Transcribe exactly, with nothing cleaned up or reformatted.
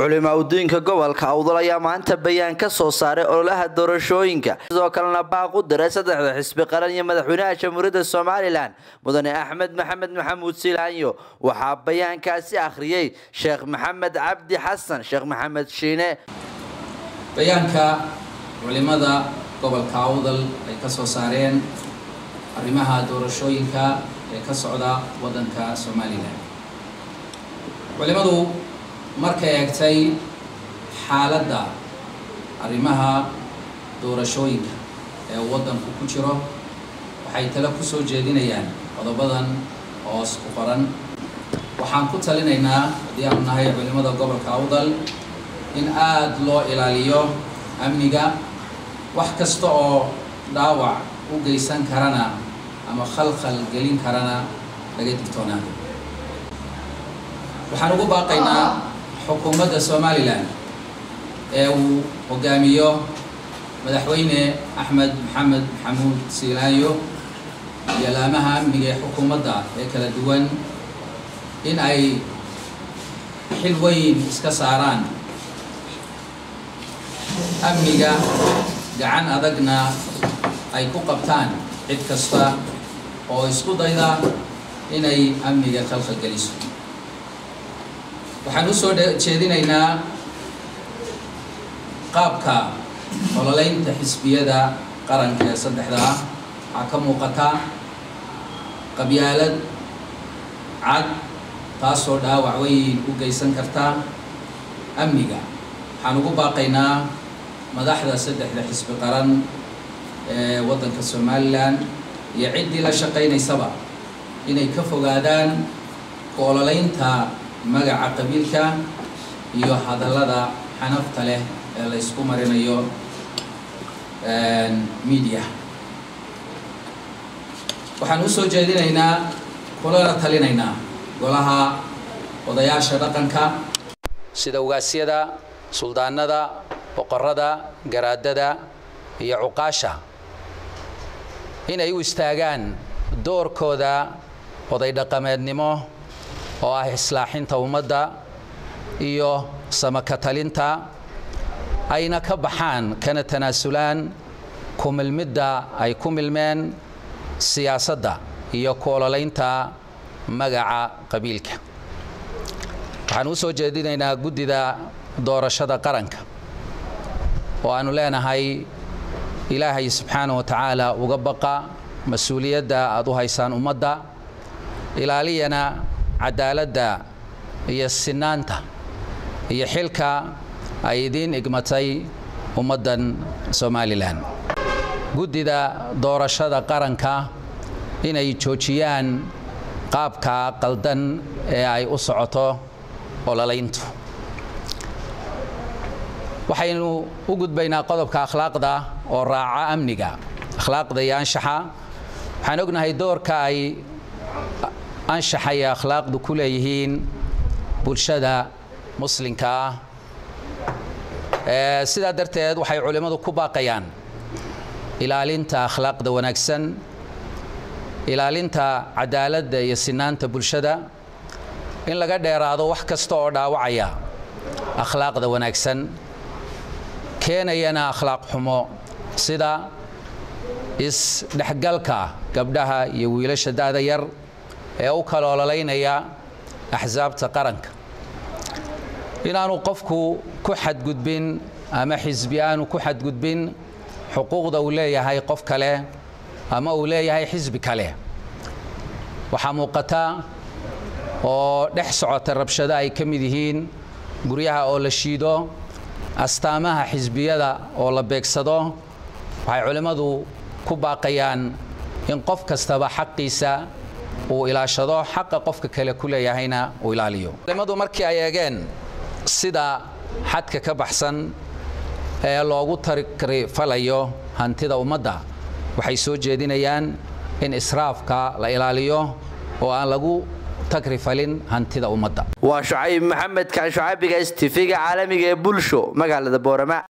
علماء ودينka gobolka awdal ayaa maanta bayaan ka soo saaray ololaha doorashooyinka sidoo kalena baaqu diray saddexda xisbi qaran iyo madaxweynaha jamhuuriyadda Soomaaliland mudane Axmed Maxamed Maxamuud Silaanyo waxa bayaankaasi akhriyay Sheekh Maxamed Cabdi Xasan Sheekh Maxamed Shiine bayaanka culimada gobolka awdal ay ka soo saareen arrimaha doorashooyinka ee ka socda wadanka Soomaaliland culimadu markay eegtay xaaladda arrimaha doorashooyinka ee wadanku ku jiro waxay tala ku soo jeedinayaan qodobadan hoos ku qoran waxaan ku talinaynaa hadii aan nahay culimada gobolka awdal in aad loo ilaaliyo amniga wax kasta oo dhaawac u geysan karana ama khalkhal gelin karana laga digtoonaado waxaan ugu baaqaynaa xukuumadda Soomaaliland ee uu hogaamiyo madaxweyne Axmed Maxamed Maxamuud Silaanyo iyo laamaha amniga xukuumadda ee kala duwan in ay xil weyn iska saaraan amniga gacan adagna ay ku qabtaan cid kasta oo isku dayda inay amniga khalkhal geliso waxaan u soo jeedinaynaa qaabka ololaynta xisbiyada qaranka ee saddexda ah waxaa ka muuqata qabyaalad cad taasoo dhaawac weyn u geysan karta amniga waxaan ugu baaqaynaa madaxda saddexda xisbi qaran ee wadanka Soomaaliland iyo ciddii la shaqaynaysaba inay ka fogaadaan ku ololaynta magaca qabiilka iyo hadallada xanafta leh ee la isku marinayo media waxaan u soo jeedinaynaa kulana talinaynaa golaha odayaasha dhaqanka sida ugaasyada suldaanada boqorada garaadada iyo cuqaasha inay u istaagaan doorkooda oday dhaqameednimo oo ah islaaxinta ummadda iyo samakatalinta ayna ka baxaan kana tanaasulaan ku milmidda ay ku milmeen siyaasadda iyo ku ololaynta magaca qabiilka waxaan u soo jeedinaynaa guddida doorashada qaranka oo aanu leenahay ilaahay subxaanahu wa tacaala uga baqa mas-uuliyadda aad u haysaan ummadda ilaaliyana cadaaladda iyo sinaanta iyo xilka ay idiin igmatay ummaddan Soomaaliland guddida doorashada qaranka inay joojiyaan qaabka qaldan ee ay u socoto ololayntu waxaynu u gudbaynaa qodobka akhlaaqda oo raaca amniga akhlaaqda iyo anshaxa waxaan ognahay doorka ay anshaxa iyo akhlaaqdu ku leeyihiin bulshada muslimka ah ee sidaa darteed waxay culimadu ku baaqayaan ilaalinta akhlaaqda wanaagsan ilaalinta cadaaladda iyo sinaanta bulshada in laga dheeraado wax kasta oo dhaawacaya akhlaaqda wanaagsan keenayana akhlaaq xumo sida is dhexgalka gabdhaha iyo wiilasha daada yar ee u kala ololaynaya axsaabta qaranka inaanu qofku ku xadgudbin ama xisbi aanu ku xadgudbin xuquuqda uu leeyahay qof kale ama uu leeyahay xisbi kale waxaa muuqata oo dhex socota rabshada ay ka mid yihiin guryaha oo la shiido astaamaha xisbiyada oo la beegsado waxay culimadu ku baaqayaan in qof kastaba xaqiisa uu ilaashado xaqa qofka kale ku leeyahayna uu ilaaliyo culimadu markii ay eegeen sida xadka ka baxsan ee loogu takrifalayo hantida ummadda waxay soo jeedinayaan in israafka la ilaaliyo oo aan lagu takrifalin hantida ummadda waa Shucayb Maxamed ka Shucaybiga S T V-ga caalamiga ee bulsho magaalada Boorama.